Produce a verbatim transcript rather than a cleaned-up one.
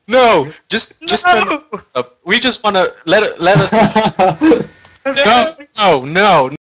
No, just just No. turn it up. We just want to let it, let us. No, no, no,